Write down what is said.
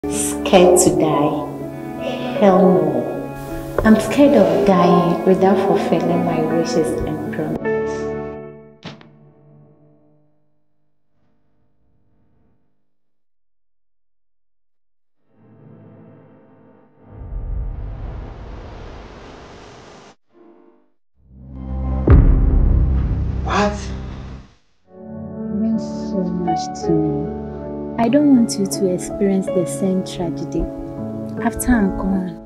Scared to die? Hell no. I'm scared of dying without fulfilling my wishes and promise. What? It means so much to me. I don't want you to experience the same tragedy after I'm gone.